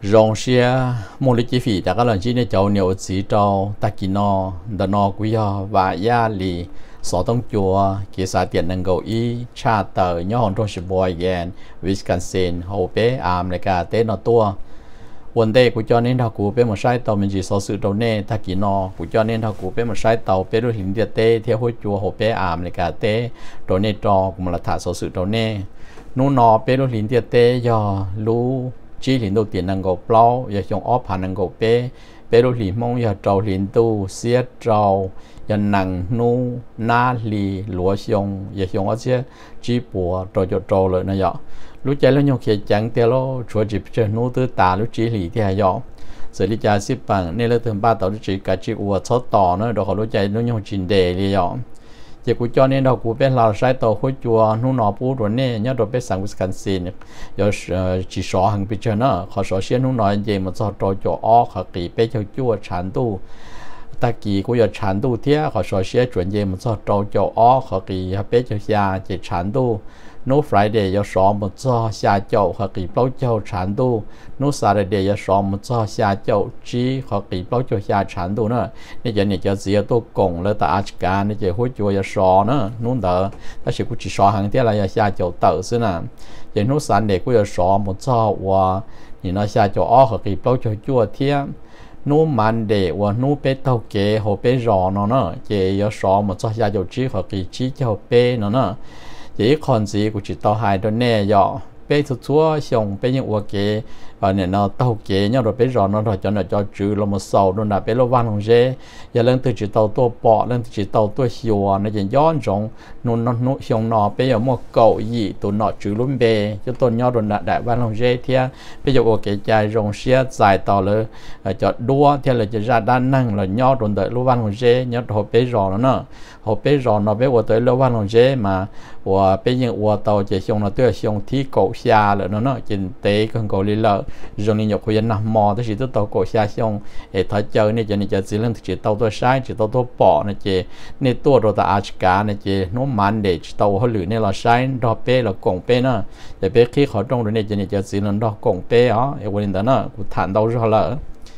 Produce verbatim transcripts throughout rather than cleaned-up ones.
rong xe mua lịch chi phí tại các lần chi này cháu nhiều chỉ trâu ta kỳ no đợt no quý ho và ya lì sọ tông chùa kia xã tiền năng cầu ý cha tờ nhớ hòn trong sự bồi gen Wisconsin hồ bé am này cả tết nó tua vấn đề của cho nên thằng cụ bé một sai tàu mình chỉ so sự đầu nè ta kỳ no của cho nên thằng cụ bé một sai tàu bé đôi hình địa tê theo hối chùa hồ bé am này cả tê đầu nè trò cũng là thả so sự đầu nè nô nọ bé đôi hình địa tê do lú chỉ liền đầu tiên năng cầu plau giờ trong ốp hàng năng cầu bé bé đôi liền mong giờ trâu liền tu xiết trâu giờ năng nu na lì lúa xong giờ trong ở chia chỉ bùa trâu cho trâuเลยนะยอรู้ใจแล้วยกเขียจังเตลชัวจิบเจนูตื้อตารู้จีหลีที่หายอเสริจาสิปังเนี่ยเราถึงบ้านต่อรู้จีกัดจีอัวชดต่อเนอะเราเขารู้ใจนู้นยกจินเดเลยยอเจ้ากูจอเนี่ยเรากูเป็นเราใช้ต่อหัวจัวนู้นหนอปูตัวเนี่ยเนี่ยเราเป็นสังวิสกันซินยอจีสอหังไปเจอเนอะเขาสอเชียนู้นหนอเจมันจะต่อจ่ออ้อเขากีเป็นเจ้าจัวฉันตู้ตะกี้กูอยากฉันตู้เที่ยเขาสอเชียจวนเจมันจะต่อจ่ออ้อเขากีเป็นเจ้าชาเจฉันตู้นู้ Friday 要上么早下晝和幾包晝長度，นู้ Saturday 要上麼早下晝只和幾包晝下長度呢？你就你就只要都講了，但係間你就會做要上呢，นู้得，但是佢只上行啲啦，要下晝到先啦。然後 Sunday 佢要上麼早話，然後下晝二和幾包晝做天。นู้ Monday ว่านู้เป็ดเท่าเก๋หัวเป็ดรอเนาะเนาะเก๋要上麼早下晝只和幾只เจ้าเป็ดเนาะเนาะchỉ còn gì của chỉ tàu hai đôi nè dọ bé thuộc chúa xong bé những uất kế và nè nó tàu kế nhau rồi bé rõ nó rồi cho nó cho chữ là một sầu nó là bé lo văn hồng dê giờ lên từ chỉ tàu tua bọ lên từ chỉ tàu tua hiu nó chỉย้อนrộng nó nó nó xong nó bé ở một cầu gì tụi nó chữ luôn bé cho tôi nhau rồi là đại văn hồng dê thì bây giờ uất kế chạy rộng xe dài tàuเลยcho đua thì là chỉ ra đa năng là nhau rồi đợi lo văn hồng dê nhau rồi bé rõ nó nữa họ bé rõ nó bé uất tới lo văn hồng dê mà và bây giờ uất tàu chỉ xong nó tới xong thi cổ xa rồi nó nó chính tế con cổ lý lợi rồi nên nhọc khuyên nằm mò tới chỉ tới tàu cổ xa xong để thấy chơi này cho nên chỉ lên chỉ tàu tôi sai chỉ tàu tôi bỏ này chỉ nên tua rồi ta ác cá này chỉ nó man để tàu họ lử này là sai đó bé là cổng bé nữa để bé khi họ trong rồi này cho nên chỉ lên đó cổng bé đó em quên đó nó cũng thản đâu rồi lỡ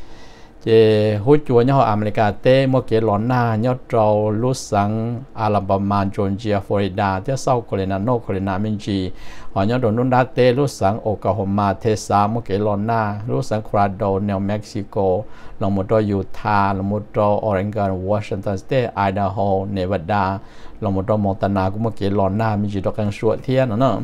chỉ hỗ trợ nhau ở America tê một cái lon na nhau trâu lúc sáng Alabama Georgia Florida tiếp sau Carolina North Carolina mình chỉ họ nhau đồ nôn đá tê lúc sáng Oklahoma Texas một cái lon na lúc sáng Colorado New Mexico là một trâu Utah là một trâu Oregon Washington State Idaho Nevada là một trâu Montana cũng một cái lon na mình chỉ đọc càng suốt thiên nữa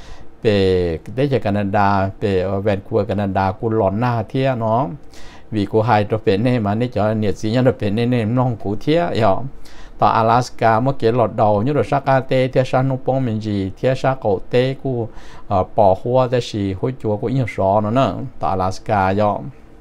về đây là Canada về Vancouver Canada cũng lon na thiên nó vì cô hai trò bên này mà nên cho nhiệt sĩ nhân trò bên này nên non cụ thiết hiểu tại Alaska một cái lọt đầu như là sát tê theo sát nông bông mình gì theo sát cổ tê của bỏ hoa thế gì hối chùa của nhiều số nó nữa tại Alaska hiểu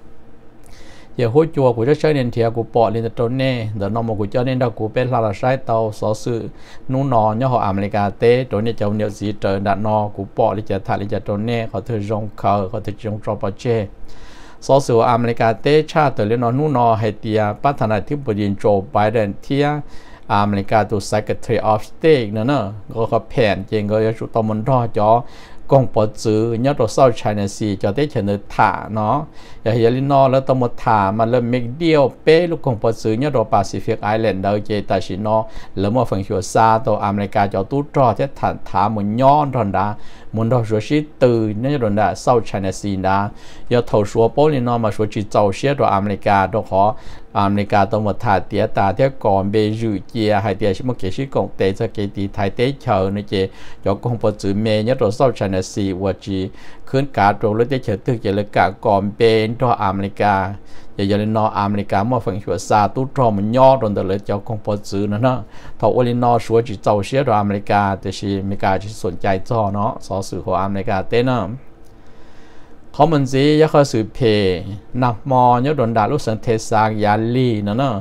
giờ hối chùa của chơi nên theo của bỏ lên trốn nè giờ nó một của cho nên đâu của bên là là sai tàu số sự nung nọ như họ America tê trốn này trong nhiều gì trời đã nọ của bỏ lên chợ thải lên chợ trốn nè họ thường rong khờ họ thường rong trò bò chêสอสอเมริกาเตชาติเลนอนูนอเฮติอาประธานาธิบดีโจไบเดนที่อเมริกาตัว Secretary of State นั่นน่ะก็เขาแผนจริงก็จะต้องมันรอจอกงปอจื้อยอดตัวเศร้าชายในสีจะได้เฉนถาเนาะอย่าเฮลินอแล้วต้องมาถามันเริ่มเมกเดียวเป้ลูกกงปอจื้อยอดตัวแปซิฟิกไอแลนด์เดอร์เจตาชินอแล้วมาฝั่งชัวซาตัวอเมริกาจะตู้รอที่ฐานถามันย้อนรอนดามันรอชัวชีตื่นนี่รอนดาเศร้าชายในสีดาอย่าถอดชัวโป้ลินอมาชัวจีเจ้าเชียตัวอเมริกาตัวขออเมริกาต้องมาถาเตียตาเที่ยก่อนเบยูเจียให้เตียชิมเกชิกงเตจะเกตีไทยเตเชอร์นี่เจจะกงปอจื้อเมย์ยอดตัวเศร้าชายในสีว่าจีขึ้นการตรงแล้วจะเฉตึกจะเลยกาก่อนเป็นตัวอเมริกาอย่าอย่าเลยนออเมริกามาฝั่งชัวซาตู้ทอมันย่อตรงแต่เลยจะกงปอจื้อนั่นนะถ้าวันนี้นอชัวจีเจ้าเชียตัวอเมริกาแต่ชีอเมริกาจะสนใจจ่อเนาะสอสื่อของอเมริกาเต้นนะเขามันสิยาเขาสื่อเพนักมอยอดดาลูกสังเทศายาลีนั่นนะ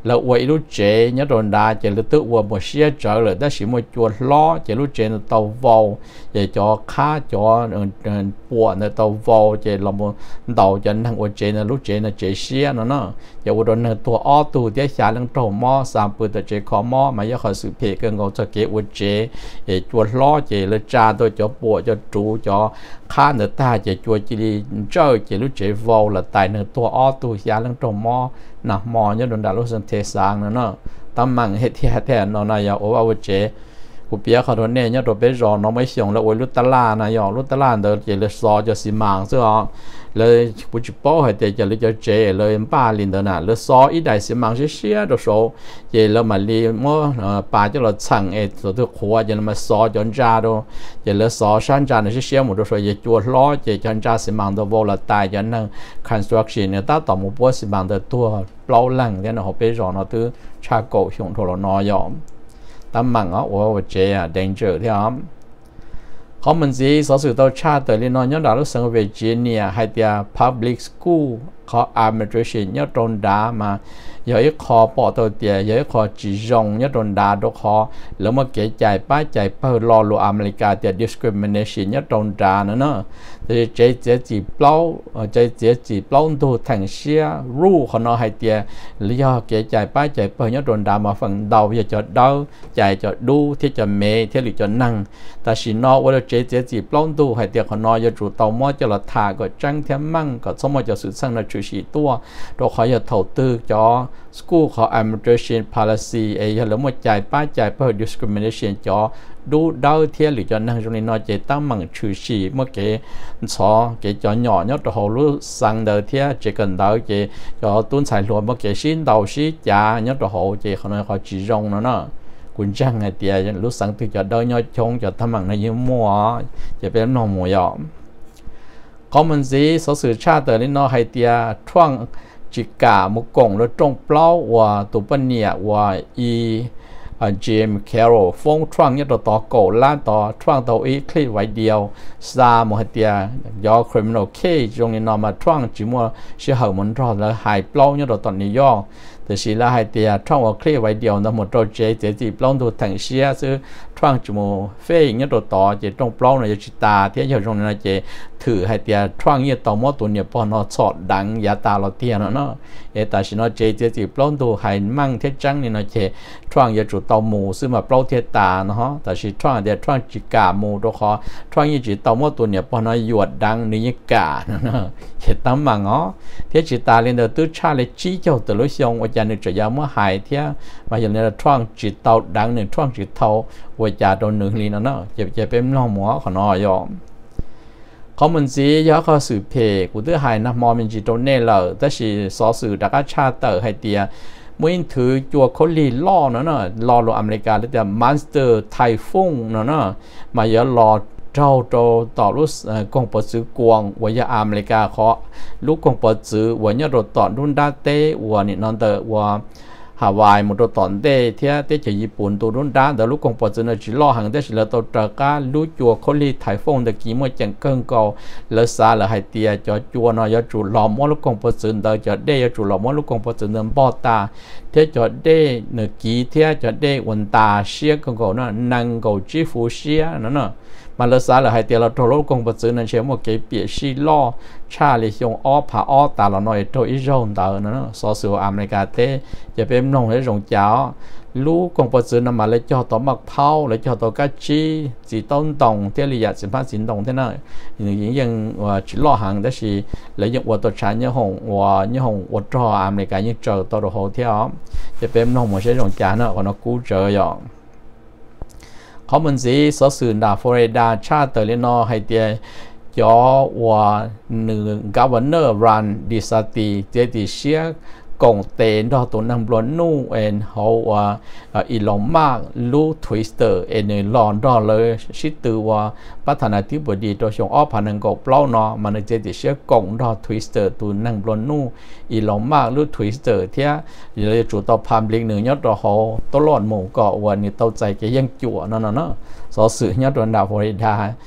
là quay lúc chế nhớ đồn đa chế là tự qua một xe trở lại đó chỉ một chuột lo chế lúc chế là tàu vào chế cho khá cho buồn là tàu vào chế là một tàu chân thằng qua chế là lúc chế là chế xe nó nó chế qua đồn là tua ô tô để xả lên tàu mò sản bự từ chế khó mò mà giờ họ xử phê cái ngô cho kế qua chế chế chuột lo chế là cha tôi cho buồn cho chủ cho khá nữa ta chế chuột chỉ đi chơi chế lúc chế vào là tại nữa tua ô tô xả lên tàu mò nè mò nhớ đồn đã lúc sinh thế sang nữa nó tắm măng hết thì hết nó này giờ ở vào chế của biaเขาโดนเนี่ยตัวเป็นรอน้องไม่ส่งแล้วโอ้ยลุตลานะยอลุตลาเดินเจเลยซอจะสีมังซะอ๋อเลยผู้จิป้อให้เจจะเลยจะเจเลยป้าลินเดินน่ะเลยซออีได้สีมังเสียตัวโซเจแล้วมาลีมั่วป้าจะเราสั่งเอตัวตัวขวดจะมาซอจนจ้าตัวเจเลยซอชั้นจ้าเนี่ยเสียหมดตัวโซเจจวดล้อเจจนจ้าสีมังตัวโวละตายจนนั่ง construction เนี่ยตาต่อมุปัวสีมังตัวตัวเปล่าหลังเนี่ยเขาเป็นรอเนาะตัวชาโกชงโทรนอยอมตามมังอ๋อว่าเจอ่ะ danger ที่อ๋อเขามันสิสอสื่อตัวชาติเลยนอนย้อนดาวลูกสังเวจีเนียให้เดีย public school เขา administration ย้อนโดนด่ามาอย่าให้คอปอตัวเดียอย่าให้คอจีจงย้อนโดนด่าตัวคอแล้วมาเกยใจป้ายใจเปิดรอลูอเมริกาเดีย discrimination ย้อนโดนด่าเนาะแต่ใจเสียจีเปล่าใจเสียจีเปล่าตัวแทงเชียรู้เขาเนาะให้เดียหรือย่าเกยใจป้ายใจเปิดย้อนโดนด่ามาฝั่งดาวอย่าจะดาวใจจะดูที่จะเมย์ที่หรือจะนั่งแต่สินอว่าเราเจเจจีปล้องดูให้เดียเขานอยจะจูเตาหม้อจะละทาก็จังเทียมมั่งก็สมมติจะสื่อสารในชุชีตัวเราขอจะถอดตื้อจอ school เขา immigration policy เอ้ยแล้วมาจ่ายป้าจ่ายเพื่อ discrimination จอดูดาวเทียหรือจะนั่งตรงนี้นอเจตั้งมั่งชุชีเมื่อกี้สอเกจอหน่อเนาะตัวเขารู้สั่งเดียวเทียเจกันดาวเจจอตุ้นสายรวมเมื่อกี้ชิ้นดาวชิ้นจ่าเนาะตัวเขาเจเขาเนี่ยเขาจีจงเนาะเนาะคุณจังไงเดียรู้สังติจะได้ย่อยชงจะทำมันในยิ้มมัวจะเป็นน้องมัวยอมเขามันสิสสื่อชาตินี่น้องให้เดียช่วงจิกามุกงแล้วจงเปล่าว่าตัวปนเนี่ยว่าอีเจมส์แคโรฟงช่วงเนี่ยตัวต่อโกล้านต่อช่วงตัวอีคลิปไว้เดียวซาโมให้เดียยอคริมินอลเคจงนี่น้องมาช่วงจิมัวเชื่อเหมันรอดแล้วหายเปล่าเนี่ยตัวตอนนี้ย่อแต่สิละให้เดียช่องว่าคลิปไว้เดียวนะหมดตัวเจเจจีปล้องตัวถังเชียซื้อช่วงจิมัวเฟยเนี่ยตัวต่อเจตรงปล้องเนี่ยจิตาที่อยู่ตรงนั้นเจถือให้เดียช่วงเนี่ยต่อมอตัวเนี่ยพอนอสอดดังยาตาเราเตียนเนาะเอแต่สินอเจเจจีปล้องตัวให้มั่งเทจังนี่เนาะเจช่วงเนี่ยจุดต่อหมูซึ่งมาเปล่าเทตาเนาะแต่สิช่วงเดียช่วงจิกาหมูตัวคอช่วงยี่จิตต่อมอตัวเนี่ยพอนอหยวดดังนี่กาเนาะเห็นตั้มมังอ๋อเทจิตาเรียนเดอตื้อชาเลยจี้เจ้าตัวลุยยงว่าจะนึกจะยาเมื่อหายเทียมาอย่างนี้ช่วงจิตเตาดังหนึ่งช่วงจิตเตาว่าจะโดนหนึ่งลีนั่นเนาะจะจะเป็นน้องหมอขอนอยอมเขามันสิยาเขาสื่อเพกูตื้อหายนะมอมันจิตโดนเน่เลยแต่สิสอสื่อดักชาเตอร์ให้เตียมื่อถือจัวเขาลีล่อเนาะเนาะล่อลงอเมริกาแล้วแต่มอนสเตอร์ไทฟุ่งเนาะเนาะมาเยอะรอเจ้าโตต่อรุ่นกองปสือกวงวัยอเมริกาเขาลูกกองปสือวันนี้รถต่อรุ่นดาเต้วันนี้นั่นเตอว่าฮาวายมันรถต่อเต้เทียเต้จากญี่ปุ่นตัวรุ่นดาแต่ลูกกองปสือเนี่ยจีล่อห่างเต้สิแล้วตัวตระก้าลูกจัวเขาลีไทฟงตะกี้มันจังเกิงเก่าแล้วซาแล้วให้เตียจอจัวเนาะยาจูหล่อมอลูกกองปสือเตอจะได้ยาจูหล่อมอลูกกองปสือเดินบ่อตาเทียจอได้เนื้อกี้เทียจอได้วันตาเชียกงเก่าเนาะนังเก่าจีฟูเชียนั่นเนาะมาเลสาเลยให้เตียเราโทรลูกกองปสือนั่นเชื่อว่าเก็บเปียชีล่อชาลิยงอ้อผาอ้อตาเราหน่อยโตอีโจนเตอนั่นเนาะสอสืออเมริกาเต้จะเป็นน้องให้รองเจ้าลูกกองปสือนำมาเลยจ่อต่อมักเผาเลยจ่อต่อกัจจีจีต้นตงเทียริยาสินพันสินตงเท่านั้นอย่างยังว่าจีล่อหางแต่สิเลยยังว่าตัวฉันยังหงว่ายังหงว่าจ่ออเมริกายังเจอตัวเราเที่ยวจะเป็นน้องมาใช้รองเจ้าเนาะคนเรากู้เจออย่างเขามันสิสอสื่อดาฟลอริดาชาติเตอร์เลนอให้เตียจอว่าหนึ่งกัฟเวอร์เนอร์รันดิสตีเจติเชียกงเตนดอตัวนังบลอนนูเอ็นเขาว่าอีลองมากลูทวิสเตอร์เอ็นลอนดอเลยชิตือว่าพัฒนาธิบดีตัวชงอ้อพันังกบเล่าเนาะมันเจติเชียกงดอทวิสเตอร์ตัวนังบลอนนูอีลองมากลูทวิสเตอร์เทียเลยจุดต่อพามลิงหนึ่งยอดดอเขาตัวหลอดหมูก็วันนี้เต้าใจแกยังจั่วนั่นน่ะเนาะสอสื่อยอดดอนดาวฟลอริดา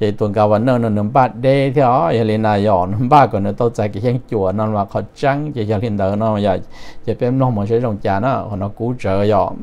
vậy tuần cao vẫn nâng nâng ba đê theo vậy liền là dọn nâng ba còn nó tao chạy cái hiện chùa nó là khó trắng vậy cho liền đỡ nó vậy vậy bên nó mà sẽ rong chả nó còn nó cú trợ dọn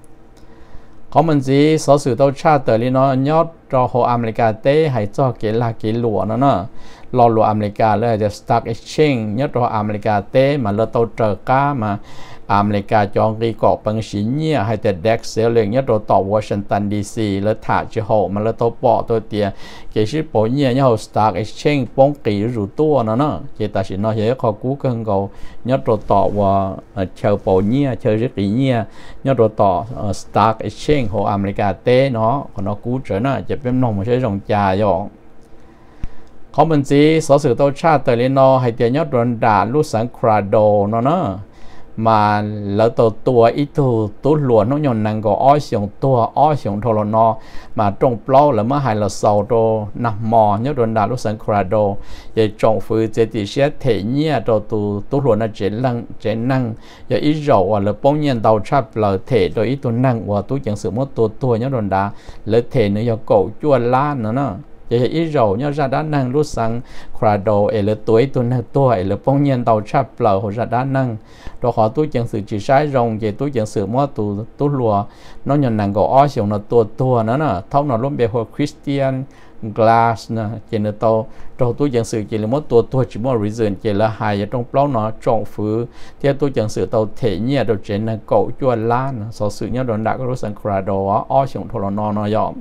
có mình gì số sự tao tra tới liên nó nhót cho hồ America tế hay cho cái là cái lúa nó nữa lo lúa America là the stock exchange nhót cho America tế mà lỡ tao trợ cá mà America chọn cái cọ bằng xính nhia hay the deck selling nhót cho tàu Washington đê xê lỡ thả cho hồ mà lỡ tao bỏ tôi tiền cái ship bỏ nhia nhót stock exchange bóng kỳ rủ tua nó nữa chỉ ta chỉ nói vậy khó cú cân cầu nhót cho tàu và chờ bỏ nhia chờ rất kỳ nhia nhót cho tàu stock exchange hồ America tế nó còn nó cú trở nó chỉ bên nông mà sẽ rong trà rồi có mình gì số sự tôi tra tới lên nó hay tiền nhót run đà lúc sáng crado nó nữa mà lỡ tổ tua ít tu tu luồn nó nhon năng có oi xiong tua oi xiong thô nó mà trong plau là mới hay là sầu đồ nằm mò nhớ đồn đà lúc sáng crado vậy trong phơi chế thì sẽ thể nhia đồ tu tu luồn là chế năng chế năng vậy ít dầu là bông nhiên đầu chắp là thể rồi ít tu năng và tu chẳng sự mất tu tua nhớ đồn đà lỡ thể nữa do cổ chua la nữa nó vậy ít dầu nhớ ra đá năng lúc sáng crado ấy là tuổi tu năng tua ấy là bông nhiên đầu chắp là hồ ra đá năng rồi họ tôi chẳng sự chỉ sai rong về tôi chẳng sự mua tu tu lùa nó nhận năng có oi xong nó tua tua nó nè thâu nó luôn về hồ Christian Glass nè chỉ là tàu rồi tôi chẳng sự chỉ là mua tua tua chỉ mua reason chỉ là hai ở trong plau nó trọng phứ theo tôi chẳng sự tàu thể nhẹ rồi trên là cậu chua lan so sự nhớ đồn đã có lúc sang crado oi xong thôi nó nó dọn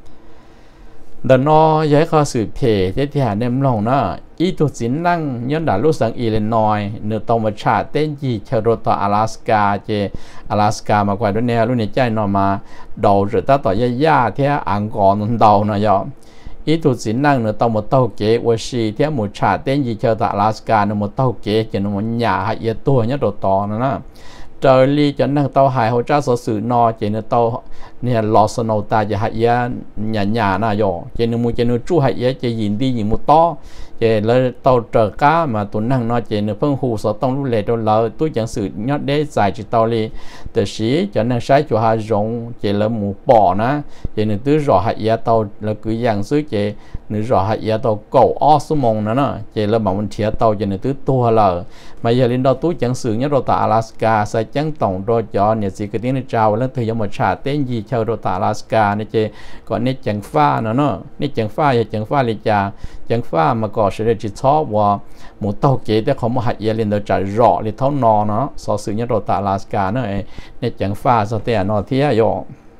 đợt nó giấy kho sự thể thế thì hà nem lòng nó ít tu chính năng nhân đã lúc sáng Illinois nửa tàu mà trả tên gì chờ rồi tàu Alaska chứ Alaska mà quay đến này lúc này chạy nó mà đầu rồi ta tàu ya ya thế ăn còn đầu nó vậy ít tu chính năng nửa tàu một tàu kế của sĩ thế một trả tên gì chờ tàu Alaska nửa một tàu kế chỉ nó một nhà hay ít tu nhất đồ to nữa trời li cho năng tàu hải hỗ trợ số sự no chỉ nửa tàu nè lò sơn nâu ta chỉ hay nhà nhà na rồi chỉ nửa một chỉ nửa chu hay chỉ nhìn đi nhìn một to chỉ là tàu chở cá mà tụi năng nó chỉ nửa phân hủ số tông lúc lệ đâu lỡ tôi chẳng sự nhớ để giải chỉ tàu li từ xí cho năng sai cho hai rong chỉ là một bỏ ná chỉ nửa tứ rõ hay tàu là cứ dạng xứ chỉ nửa rõ hay tàu cầu o số mông nữa nè chỉ là bằng một thiệt tàu chỉ nửa tứ tua lờ mà giờ lên đó tôi chẳng sự nhớ đâu tại Alaska sai chẳng tổng rồi cho nhà sĩ cái tiếng này trao lên từ giờ mà trả tên gì chờ rồi tại Alaska này chứ còn này chẳng pha nữa nó này chẳng pha giờ chẳng pha liền chả chẳng pha mà có sẽ chỉ cho và một tàu kế để không một hạt yên lên đó trả rõ liền tháo nò nó so sự nhớ rồi tại Alaska nữa này chẳng pha sao thế nó thế rồi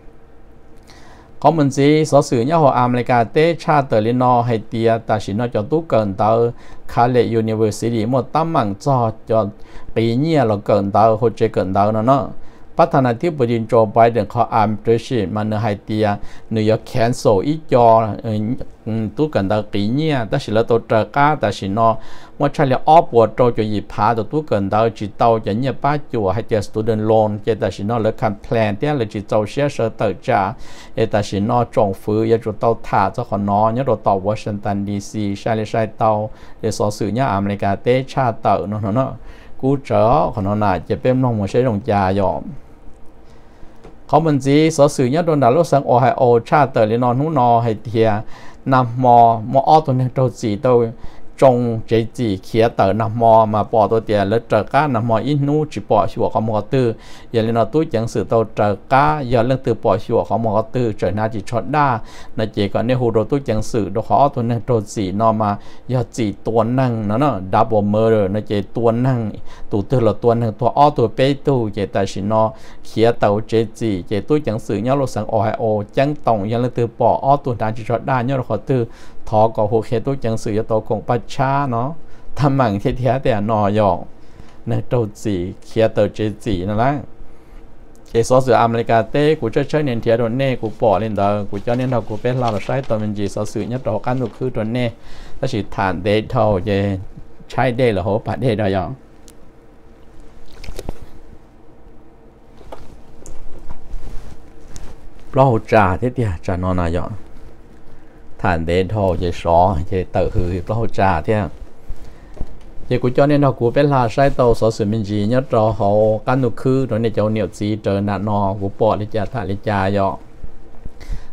có mình gì số sự nhớ họ America tế cha tới lên nó hay tia ta chỉ nói cho tú cần tới Calais University một tấm bằng cho choปีนี้เราเกินดาวหัวใจเกินดาวนะเนาะประธานาธิบดีโจไบเดนเขาอ่านประสิทธิ์มันในไฮเตียนิวยอร์กแคนเซิลอีจอตู้กันดาวปีนี้แต่สิเราตัวเจอก้าแต่สิเนาะว่าใช่แล้วออปวดโจจะหยิบพาตัวตู้กันดาวจิตเตาจะเนี่ยป้าจั่วให้เจอ student loan เจแต่สิเนาะแล้วคันแพลนเตี้ยเลยจิตเตาเชื่อเชื่อเตอร์จ้าเอแต่สิเนาะจงฟื้นยาจุดเตาถ่าเจ้าขอนอเนี่ยเราต่อวอชิงตันดีซีใช่เลยใช่เตาเดี๋ยวสอสื่อเนี่ยอเมริกาเตชาเตอร์เนาะเนาะกูเจอขอนอน่ะจะเป็นน้องมาใช้ลงจ่ายอมเขามันจีสอสื่อเนี่ยโดนด่าลูกสังโอไฮโอชาเตอร์เลยนอนหูนอให้เทียนำมอมออตัวนี้ตัวจีตัวจงเจจีเขียเตอร์นำมอมาปอตัวเตียแล้วเจอก้านำมออินูจีปอชัวของมอตื้ออย่าเลยนอตุ้ยจังสื่อตัวเจอก้าอย่าเรื่องตื้อปอชัวของมอตื้อเจอหน้าจีช็อตด้าในเจก่อนในหูโดตุ้ยจังสื่อโดขอตัวนี้ตัวจีนอมาอย่าจีตัวนั่งนั่นน่ะดับเบิลเมอร์ในเจตัวนั่งตัวตื้อละตัวนั่งตัวอ้อตัวเป้ตู้เจแต่สินอเขียเตอร์เจจีเจตุ้ยจังสื่อเนี่ยเราสั่งโอไฮโอจังตงอย่าเรื่องตื้อปออ้อตัวหน้าจีช็อตด้าเนี่ยเราขอตื้อทอก็หัวเขตตัวจังสื่อตัวคงปัจฉาเนาะทำมั่งเทียแต่นอยองในตัวจีเขียตัวเจจีนั่นแหละเอสอสืออเมริกาเต้กูจะใช้เนียนเทียตัวเน่กูปอเล่นเดอกูจะเนียนเรากูเป็นเราใช้ตัวเป็นจีสอสือเนี่ยตัวกันตัวคือตัวเน่ถ้าสิฐานเดทเท่าจะใช้ได้หรือหัวปัดได้ได้ยังเราจ่าเทียจ่านอนายองฐานเดนทอจะสอจะเตอคือเราจ่าเที่ยจะกูcho nênเรากูเป็นลาใช้ตัวสอสือมินจีเนี่ยเราเขากันนุคือตอนนี้เจ้าเหนียวจีเจอหน้านอกูปอดเลยจ่าถ่ายเลยจ่ายอ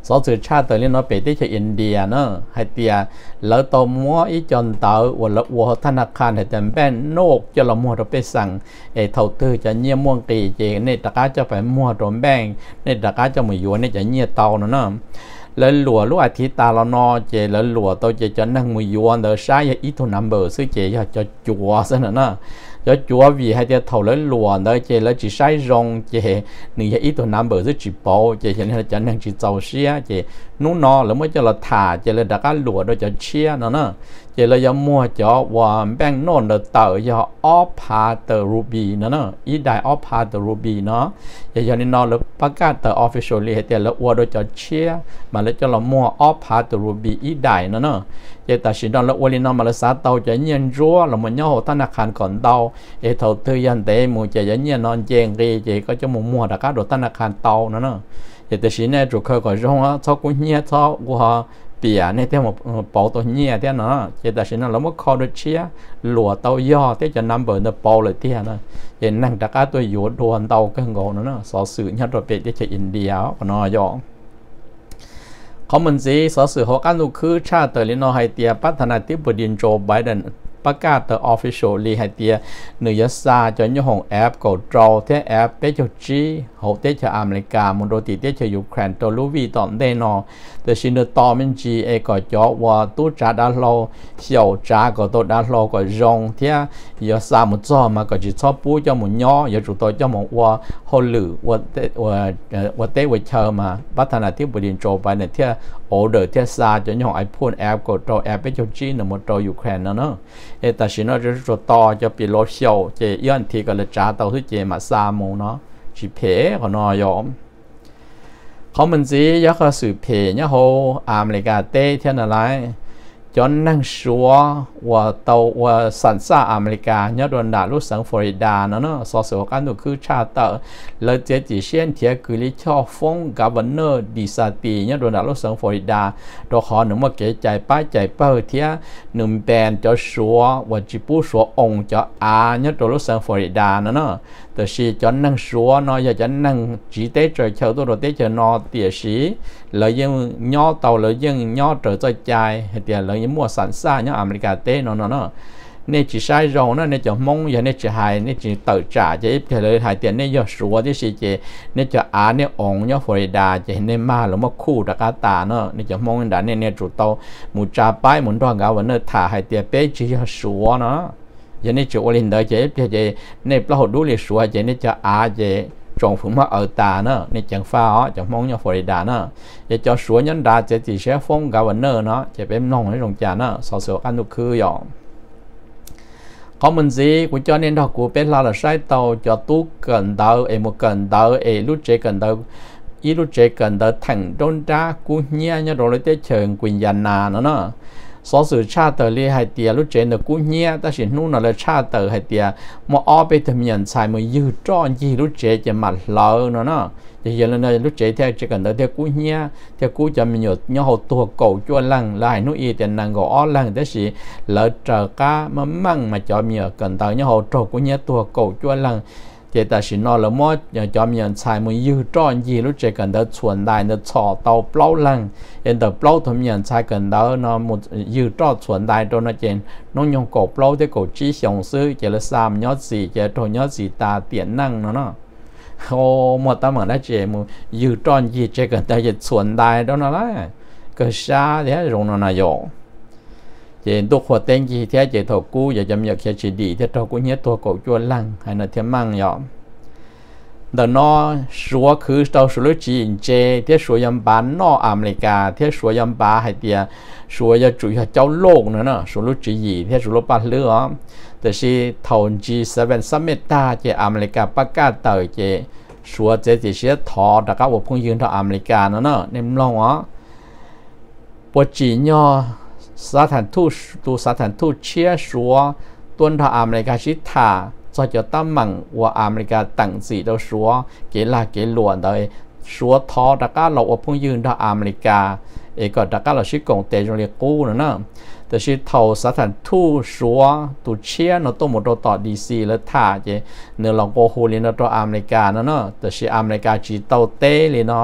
số sự cha tới lên nó bị tới cho India nữa hay tiệt lỡ tàu mua ít chọn tàu và lỡ củaธนาคารhay tiền bên nộp cho là mua rồiไปสั่งเออđầu tư cho nhiều mua kỳ chỉ nên tất cả cho phải mua rồi bên nên tất cả cho mình yuan nên cho nhiều tàu nữa nữa lỡ lúa lúcอาทิตย์ตาเรานอเจลหลัวตัวเจจะนั่งมือยวนเดอใช้อีทุนนัมเบอร์ซื้อเจจะจัวซะนะนะจะจัววีให้เดียเท่าลหลัวเดอเจแล้วจีใช้รงเจหนึ่งอีทุนนัมเบอร์ซื้อจีโปเจจะนั่งจะนั่งจีเจ้าเชียเจนู้นนอแล้วเมื่อจะเราถ่าเจเลยดักหลัวโดยจะเชียนะนะเจเลยจะมัวจะว่าแบ่งโน่นเดอเตอจะออฟพาเตอร์รูบีนะนะอีได้ออฟพาเตอร์รูบีเนาะจะยังนี่นอแล้วประกาศเตอร์ออฟฟิเชียลให้เดียแล้ววัวโดยจะเชียมาแล้วจะเรามัวออฟพาเตอร์รูบีอีได้นะเนาะเจแต่สิ่งนั้นแล้ววันนี้นอมาแล้วสาเตาจะเงียนรัวเรามันย่อธนาคารก่อนเตาเอเท่าเตือนเตะมูจะยังเงียนนอนเจงรีเจก็จะมัวมัวดักโดธนาคารเตานะเนาะเจแต่สิ่งนี้จุกเคยก่อนร้องว่าชอบกุ้งเงียชอบวัวเปียในเท่ามาเป่าตัวเงียเท่านั้นเจแต่สิ่งนั้นเราไม่คอดเชียหลัวเตาย่อเท่าจะนำเบอร์เนเป่าเลยเท่านั้นเจนั่งดักตัวอยู่ดวนเตาก็งงนะเนาะสอสื่อยัดตัวเป็ดที่อินเดียก็นอยองเขาเหมือนสิสอสื่อเขาการดูคือชาติเตอร์ลินอไฮเตียพัฒนาธิบดีโจไบเดนประกาศเตอร์ออฟฟิเชียลลีไฮเตียเนื้อซาจนยี่ห้องแอปกดจอเทแอปเตจจีเขาเตจอเมริกามุนโรติเตจยูเครนตัวลูวีตอนเดนอแต่ชินเตอร์มันจีเอก็จอว่าตู้จ่าดาโลเฉียวจ่าก็ตัวดาโลก็ยงเทียยาซามุจอมาก็จีชอบปู้จะมุนย่อยาจุดตัวจะมุว่าฮอลลือว่าเตว่าว่าเตวิเชอร์มาพัฒนาธิบดีโจไบเดนเทียโอเดอร์เทียซาจนยี่ห้องไอโฟนแอปกดจอแอปเตจจีหนึ่งมุนโตยูเครนนะเนาะเอแต่สิ่งนั้นจะจุดต่อจะเป็นรถเฉียวเจย้อนที่ก็เลยจ่าตัวที่เจมาซามูเนาะจีเพก็นอยอมเขามันสิยักษ์สืบเพเนี่ยเขาอเมริกาเต้เท่านั้นไรจนนั่งชัวว่าตัวว่าสันซาอเมริกาเนี่ยโดนด่าลูกสังฟลอริดาเนาะเนาะสอสอการดูคือชาเตอร์แล้วเจจิเชียนเทียคือลิชอฟงกับบเนอร์ดิซาตีเนี่ยโดนด่าลูกสังฟลอริดาตัวขอหนึ่งว่าเก๋ใจป้ายใจเปิดเทียหนึ่งแบนจะชัวว่าจิปูชัวองจะอาเนี่ยตัวลูกสังฟลอริดาเนาะเนาะแต่ชีจนนั่งชัวเนาะอยากจะนั่งจีเตจเชลตัวเราเตจนอเตียชีแล้วยังย่อเตาแล้วยังย่อเจอใจใจเตียแล้วยังมัวสันซ่าเนี่ยอเมริกาเต้เนาะเนาะเนาะเนี่ยจีใช้เราเนาะเนี่ยจะมองอย่างเนี่ยจะหายเนี่ยจะเติร์จ่าจะจะเลยหายเตียเนี่ยยอดชัวที่ชีเจเนี่ยจะอาเนี่ยองเนี่ยฟลอริดาจะเห็นเนี่ยมาแล้วมาคู่ตะกาตาเนาะเนี่ยจะมองด่านเนี่ยเนี่ยจุดโตมูจ่าป้ายหมุนดวงกาวันเนี่ยถ่าหายเตียเป๊ะจีจะชัวเนาะอย่างนี้จุดลินเดอร์จะจะจะเนี่ยเราดูเลยชัวจะเนี่ยจะอาจะจงฝึกมาเอาตาเนาะในจังฟ้าอ๋อจังมองอย่างฟลอริดาเนาะจะจะสวยยันดาจะจีเชฟฟงกาวันเนอร์เนาะจะเป็นน้องในโรงจานเนาะสอสอกันทุกคือยอมเขาเหมือนสิกูจะเน้นดอกกูเป็นเราละใช้เตาจะตู้เกินเตาเอโมเกินเตาเอลูเจเกินเตาอีลูเจเกินเตาถังโดนจ้ากูเนี้ยเนี่ยโดนเลยเตเชิงกุญญาณาเนาะเนาะสอสื่อชาเตอร์เลยให้เตียรู้เจนเดกูเนี้ยแต่สิ่งนู้นเลยชาเตอร์ให้เตียมาอ้อไปทำยันใช้มายืดจ้อนยีรู้เจจะมาเล่าเนาะเนาะจะเห็นแล้วเนี่ยรู้เจเท่าจะกันเดียวกูเนี้ยเท่ากูจะมีหยดเนาะตัวเก่าจวนลังลายนู้อีแต่นางก็อ้อลังแต่สิแล้วเจอก้ามามั่งมาจอมีกันเตอเนาะตัวกูเนี้ยตัวเก่าจวนลังเจตสินอละมอดอย่างจอมยันชายมือยืดจ้อนยีรู้เจกันเดินชวนได้เดินช่อเตาเปล่าลังเอ็นเดินเปล่าทำยันชายกันเดินนอมุดยืดจ้อนชวนได้ตัวนั่นเจนน้องยงกบเปล่าที่กบจี้ส่งซื้อเจละสามยอดสี่เจตัวยอดสี่ตาเตียนนั่งเนาะเนาะโอ้หมดตาเหมือนได้เจมือยืดจ้อนยีเจกันเดินจะชวนได้ตัวนั่นแหละก็ชาเดี๋ยวลงนายกเจนตัวขวดเต็งยีเท่าเจถกูอย่าจำอยากเขียนชีดีเท่าถกูเนี้ยตัวกบจวนลังให้นาเทียมั่งยอมเดินนอชัวคือเราสุรุจีนเจเที่ชัวยำบานนออเมริกาเที่ชัวยำบาให้เตียชัวยจุยเจ้าโลกเนาะเนาะสุรุจีเที่สุรุปัดเลือแต่ชีทอนจีเซเว่นซัมมิตตาเจอเมริกาประกาศเตอเจชัวเจจิเชียทอตะก้าวพุ่งยืนทออเมริกาเนาะเนาะเนี่ยมองอ๋อปวดจีนย่อสถานทูตตัวสถานทูตเชียชัวต้นทออเมริกาชิตาจะจะตั้งมั่งว่าอเมริกาตั้งสีเราชัวเกล้าเกล้วนเลยชัวทอตะก้าเราว่าพุ่งยืนทออเมริกาเอกตะก้าเราชิกงเตจเรียกู้นะเนาะแต่ชิเท่าสถานทูตชัวตัวเชียเราต้องหมดต่อดีซีแล้วท่าเจเนื้อเราโกฮูลินตัวอเมริกานะเนาะแต่ชิอเมริกาจีเตาเต้เลยเนาะ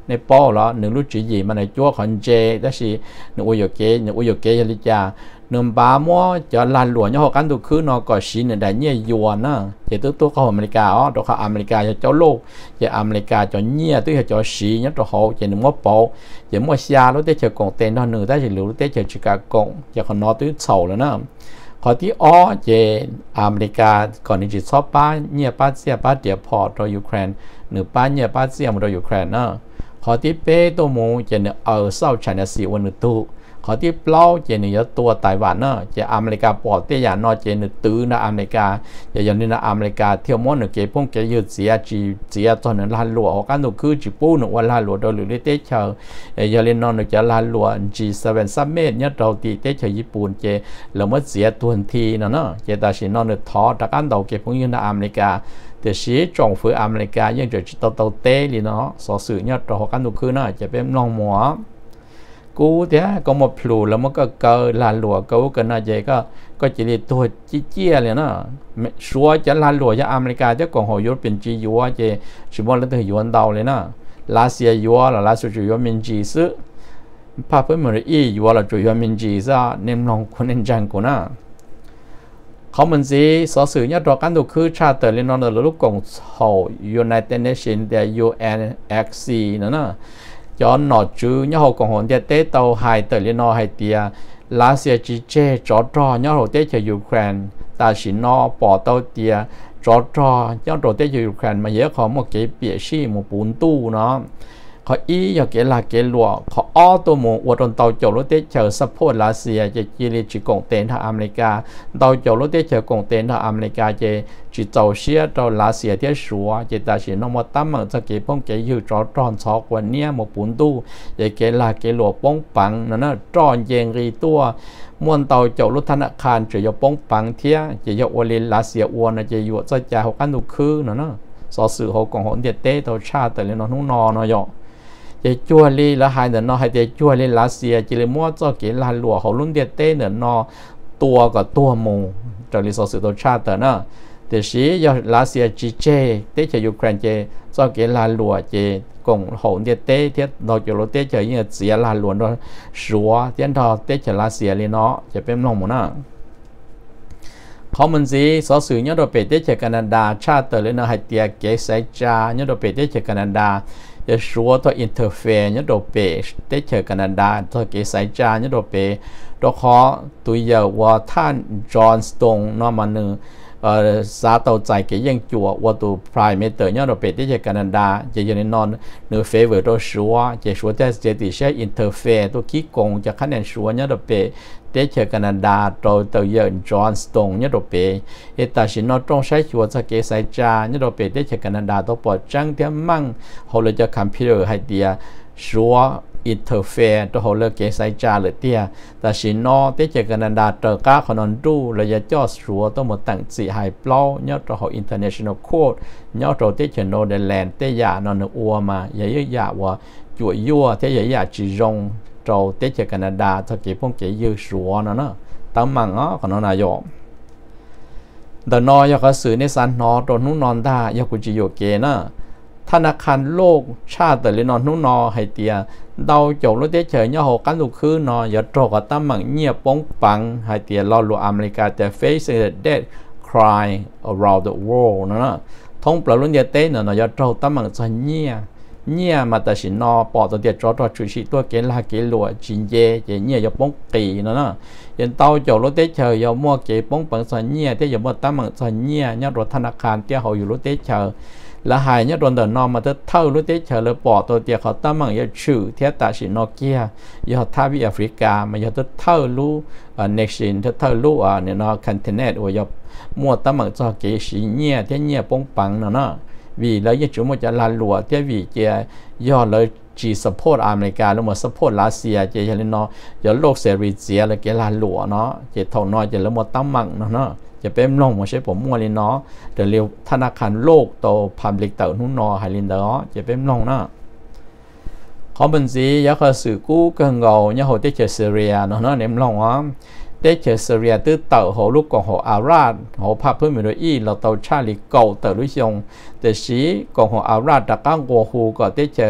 ในป้อแล้วหนึ่งรู้จีจีมันในจั่วคอนเจแต่สิหนึ่งอุยเกหนึ่งอุยเกยลิจาหนึ่งบ้ามัวจะลันหลวงเนี่ยเขากันดูคือนอก่อชีเนี่ยได้เนี่ยยวนนะจะตัวตัวเขาอเมริกาอ๋อตัวเขาอเมริกาจะเจ้าโลกจะอเมริกาจะเนี่ยตัวจะชีเนี่ยตัวเขาจะหนึ่งมัวโป๊จะมัวชาแล้วได้จะกงเต็นนอนหนึ่งได้จะหรือได้จะชิกากงจะเขานอตัวเฉาแล้วนะขอที่อ๋อเจอเมริกาก่อนที่จะชอบป้าเนี่ยป้าเสียป้าเดียพอตัวยูเครนหรือป้าเนี่ยป้าเสียมันตัวยูเครนนะขอที่เป้ตัวมูจะเนี่ยเออเศร้าชันสีวันหนึ่งตู้ขอที่เปล่าเจนี่ยตัวไต้หวันเนาะจะอเมริกาปอดเตี้ยนอเจนตื้อนะอเมริกาจะยันนี่นะอเมริกาเที่ยวม้วนเกพงเกยืดเสียจีเสียตอนนั้นลานหลวงกันหนูคือจีปูหนูว่าลานหลวงโดยหรือเตเชอยันนี่นอนหนูจะลานหลวงจีเซเว่นซัมเมตเนี่ยเราตีเตเชอญี่ปุ่นเจแล้วมันเสียตัวทีเนาะเนาะเจตาชินอนหนูท้อตะกันเราเกพงยืนนะอเมริกาแต่ชีจงฝืนอเมริกายังจะโตโตเต้เลยเนาะสอสื่อเนี่ยเรากันหนูคือเนาะจะเป็นน้องหมัวกูเดี๋ยวก็มาพลูแล้วมันก็เกยลานหลวงกูกันนะเจก็ก็จะเรียกตัวจี้เจี้ยเลยนะชัวจะลานหลวงจะอเมริกาจะกองหอยศเป็นจียัวเจชิบอนแล้วถึงยวนดาวเลยนะลาเซียยัวหรือลาสุจุยัวมินจีซึพาเพื่อนมันอียัวหรือจุยัวมินจีซะเนมลองคนเอ็นจังกูนะเขาเหมือนสิสอสื่อเนี่ยตัวกันดูคือชาติเลนอนหรือลูกกงโฮ United Nations เดีย ยู เอ็น เอ็กซ์ ซี นั่นนะจอนหนอจูเนี่ยเขากงหงเดียเตเตาไฮเตอร์เลนอไฮเตียลาเซียจีเจจอดรอเนี่ยเขาเตเจยูเครนตาชินอปอเตาเตียจอดรอเนี่ยเราเตเจยูเครนมาเยอะเขาหมดเก็บเปียชีหมดปูนตู้เนาะเขาอีอยากเกลาเกลัวเขาอ้อตัวหมูวัวตนเตาโจรถเตเจอซัพพอร์ตลาเซียจะจีริจิกงเตนทางอเมริกาเตาโจรถเตเจอกงเตนทางอเมริกาจะจีเจ้าเชียเตาลาเซียที่ชัวจะตาชินอมาตั้มมันจะเก็บป้องเกยอยู่จอดรอนชอกวันเนี้ยหมดปูนตู้อยากเกลาเกลัวป้องปังนั่นน่ะจอนเยงรีตัวมวนเตาโจรถธนาคารจะยกป้องปังเทียจะยกวอลินลาเซียอวนจะอยู่จะจ่ายหกกันทุกคืนนั่นน่ะสอสื่อเขากงหงเดียเต้เตาชาแต่เรื่องนอนนอนนอยจะจั่วลีแล้วหายเดินนอให้จะจั่วลีรัสเซียจิเลมัวเจ้าเกลาหลัวเขาลุ่นเดียเต้เดินนอตัวกับตัวมูจากลิสอสื่อตัวชาติแต่น่ะแต่ชียรัสเซียจีเจเต้จะยูเครนเจเจ้าเกลาหลัวเจกงหงเดียเต้เทียเราจะรู้เต้จะยิ่งเสียลาหลวนเราชัวเทียนทอเต้จะรัสเซียเลยเนาะจะเป็นลงหมดน่ะเขามันสิสอสื่อเนี่ยเราไปเต้จะแคนาดาชาติแต่เลยนะให้เตียเกสไซจาเนี่ยเราไปเต้จะแคนาดาจะชัวตัวอินเทอร์เฟซเนี่ยเราไปเต้เจอแคนาดาตัวเกสไซจาเนี่ยเราไปตัวขอตัวเยาวว่าท่านจอห์นสโตนนอมันหนึ่งเอ่อสาตัวใจเกี่ยงจั่วว่าตัวพรายเมเตอร์เนี่ยเราไปเต้เจอแคนาดาจะยังนอนเนื้อเฟเวอร์ตัวชัวจะชัวแต่จะติดเชื้ออินเทอร์เฟซตัวขี้โกงจะคะแนนชัวเนี่ยเราไปเต้เจอแคนาดาตัวตัวเยอะจอห์นสโตนเนี่ยเราไปเอตาชินนอต้องใช้ชัวจะเกสไซจาเนี่ยเราไปเต้เจอแคนาดาตัวปอดจังเทียมมั่งเขาเลยจะคอมพิวเตอร์ให้เดียชัวอินเทอร์เฟซตัวเขาเลือกเกสไซจาเลยเตียแต่ชินนอเต้เจอแคนาดาเตอร์ก้าขนอนดูเลยจะจ่อชัวต้องมาตั้งสีไฮเปล่าเนี่ยตัวเขา international code เนี่ยตัวเต้เจอโนเดแลนด์เต้ยานอนอัวมาอย่าเยอะยาว่าจั่วยั่วเต้ยาจีจงเราเต้เจอแคนาดาถ้าเก็บพวกเกี่ยชัวนะเนาะตั้งมั่งอ๋อขนนายกแต่นอยากสื่อในสันนอตรงนู้นนอนได้ยากุจิโยเกนะธนาคารโลกชาติแต่เลยนอนนู้นนอให้เตียเดาจบแล้วเตเฉยเนี่ยหกกันลูกคืนนออย่าโตกับตั้มมั่งเงียบป้องปังให้เตียรอหลวงอเมริกาแต่ face the dead cry around the world นะนะท้องปลาลุ่นเดียเต้เนี่ยอย่าโตตั้มมั่งจะเงียเนี่ยมาแต่สินนอปอตัวเดียจอดตัวชุชิตัวเกลาเกลัวจินเย่เจเนี่ยอย่าป้องกีนะนะยันเต้าจบรถเตเชยอย่ามัวเกป้องปังสัญเนี่ยเตอย่ามัวตั้มมังสัญเนี่ยเนี่ยรถธนาคารเตี้ยเขาอยู่รถเตเชยแล้วหายเนี่ยโดนเดินนอมาเตเท่ารถเตเชยเลยปอตัวเดียเขาตั้มมังอย่าชื่อเทียตาสินนอเกียอย่าท่าวิแอฟริกามันอย่าเตเท่ารู้อ่าเน็กซินเตเท่ารู้อ่าเนี่ยนอคันเทเนตว่าอย่ามัวตั้มมังจะเกสิเนี่ยเทียเนี่ยป้องปังนะนะvì lấy những chúng một cái là lúa thế vì cái do lấy chỉ support America lúc mà support Russia chỉ cho nên nó giờ lục sẽ bị chia là cái là lúa nó chỉ thầu nói chỉ là một tấm mặn nó nó chỉ bên lòng mà sẽ bỏ mua lên nó để liệuธนาคารโลกตัว public ตัวนู้นนอให้ลินเดอร์chỉ bên lòng nóเขาเป็นสิอยากสื่อกู้เกินเงาเนี่ยเขาได้เจอซีเรียเนาะเนาะเนี่ยlòngอ่ะได้เจอซีเรียตื้อเต่าหัวลูกของหัวอาราดหัวภาพเพื่อนมีโดยอีเราเต่าชาลิเก่าเต่าลุยชงแต่สีของหัวอาราดตะก้างกัวฮูก็ได้เจอ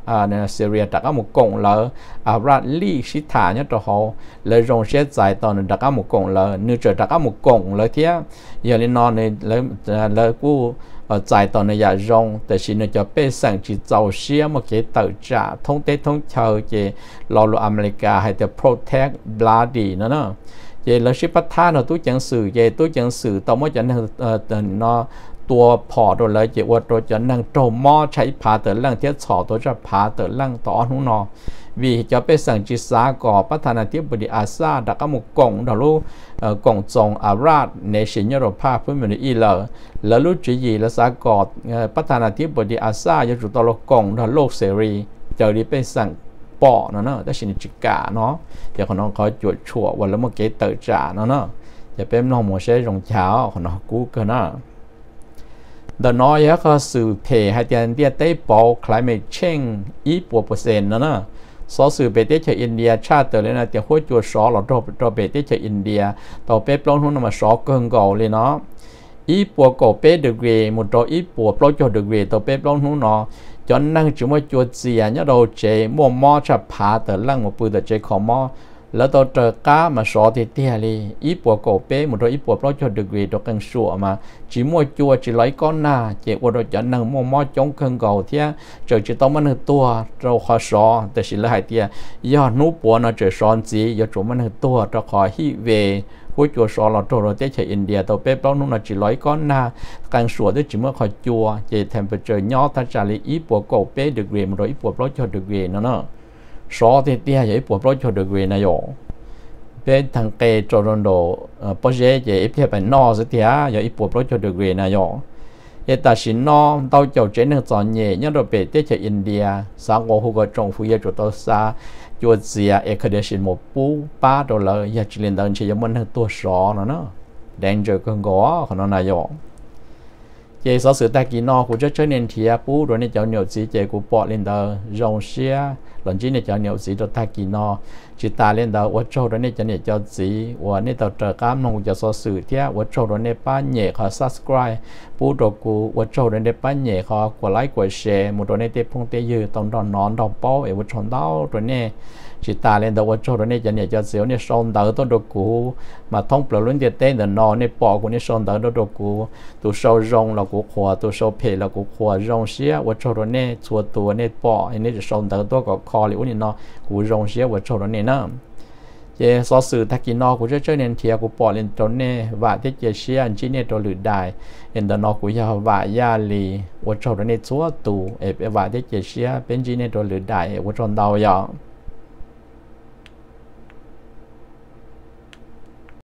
à nên Syria đã có một cộng lỡ à ra li sĩ thả nhất cho họ lỡ rong sẽ giải tòn đã có một cộng lỡ như trời đã có một cộng lỡ thế giờ lên non này lỡ lỡ cú ở giải tòn này giờ rongแต่สิ่งนี้จะเป็นสิ่งที่เจ้าเชื่อมาเกี่ยวต่อจ่าท่องเที่ยวท่องเที่ยวเกี่ยวรออเมริกาให้แต่ protect bloody นั่นนะเกี่ยวแล้วชิพัฒนาตัวจังสื่อเกี่ยวตัวจังสื่อต่อมาจะนั่งเอ่อเนาะตัวพอตัวเลยเกี่ยวว่าตัวจะนั่งโจมอใช้ผาแต่ล่างเทียบฉอตัวจะผาแต่ล่างต่อหุ่นนอvì cho béสั่งจิสาก่อพัฒนาที่บริอาซาดักมุกกงดาลูกงจงอาราดในสิญญาภาพเพื่อมันอีเลอแล้วรู้จีจีและสาก่อพัฒนาที่บริอาซาจะจุดตลกงดาโลกเสรีเจอดีเป็นสั่งปอเนาะเนาะแต่สินจิกาเนาะเดี๋ยวคนน้องเขาจวดชั่ววันแล้วเมื่อกี้เตอจ่าเนาะเนาะจะเป็นน้องโมเสสรองเท้าคนน้องกูกันเนาะเดี๋ยวน้อยก็สื่อเพย์ให้เตียนเตียเต้ปอ climate change อีปวเปอร์เซ็นต์เนาะเนาะสอสื่อเบเตเชอินเดียชาติเลยนะเดี๋ยวหัวจัวสอหลอดตัวเบเตเชอินเดียต่อเป๊ปล้องหุ่นมาสอเกินก่อเลยเนาะอีปัวก่อเป๊ดเกรหมดตัวอีปัวปล้องจัวเดเกรต่อเป๊ปล้องหุ่นเนาะจนนั่งจุ่มว่าจัวเสียเนี่ยเราเจมัวมอจะพาแต่ล่างมาปืนแต่เจขอมอแล้วตัวเจอก้ามาสอที่เตี้ยเลยอีปัวก่อเป๊หมดตัวอีปัวปล้องจัวเดเกรตัวกังสัวมาจีมัวจัวจีไหลก้อนหน้าเจ้าว่าเราจะนั่งมัวมอจงเกินก่อเที่ยเจอจะต้องมันตัวเราขอสอแต่สิละหายเตี้ยยอดนู้ปัวน่ะเจอสอนจียอดจุ่มมันตัวเราขอฮิเวหัวจัวสอเราตัวเราเตะอินเดียตัวเป๊ปเราหนุ่มน่ะจีไหลก้อนหน้ากังสัวด้วยจีมัวขอจัวเจ้าเทมเปอร์เจอร์ย่อทัศน์เลยอีปัวก่อเป๊เดเกรหมดตัวอีปัวปล้องจัวเดเกรเนาะเนาะสอที่เตี้ยอย่างอีปัวปล้องจัวเดเกรนายโยเป็นทางเกย์จอร์นโดโปรเจกต์จะอีเพียเป็นนอสเทียอย่างอีปัวปล้องจัวเดเกรนายโยเอตัดสินน้องเต้าเจ้าเจนหนึ่งจอนเย่ยังเราเปิดเตะอินเดียสาวหัวก็จงฟุยจุดตัวซาจุดเสียเอกเดชินหมดปูป้าตัวเลยอยากจะเรียนดังเชียมันทั้งตัวสอเนาะเนาะแดงเจอกันก่อของนายกเจสอสือตะกี้นอกูจะเชิญเนียนเทียปูโดยในเจ้าเหนียวสีเจกูปอเรียนเดอร์งเชียหลังจากในเจ้าเหนียวสีตัวตะกี้นอจิตาเรียนเดอวัดโจโดยในเจ้าเนี่ยเจ้าสีวันนี้ตัวเจอก้ามนงจะสอสือเทียวัดโจโดยในป้าเหย่ขอ subscribe ปูโดกูวัดโจโดยในป้าเหย่ขอกดไลค์กดแชร์มุดโดยในเตะพงเตยยืดตอนดอนนอนดอกเป้าเอวัดชนเต้าตัวนี้จิตาเล่นตัววัดโจโดยในเจ้าเนี่ยเจ้าเสียวเนี่ยชนเตอตัวโดกูมาท่องเปล่าล้วนเดียเต้นเดินนอนในปอกูเนี่ยชนเตอตัวโดกูตัวโซรงเรากูขวาตัวโซเพเรากูขวารงเสียวัดโจโดยในชัวตัวในปออันนี้จะชนเตอตัวก็คอหรือว่านี่เนาะกูรงเสียวัดโจโดยในน้ำเจสอสื่อตะกี้นอกูจะเจอเนียนเทียกูปอเล่นตัวเน่ว่าที่เจเชียนจีเน่ตัวหรือได้เอ็นเดนอกูยาวว่ายาลีวัดโจโดยในชัวตูเอฟว่าที่เจเชียเป็นจีเน่ตัวหรือได้วัดโจนดาวยาว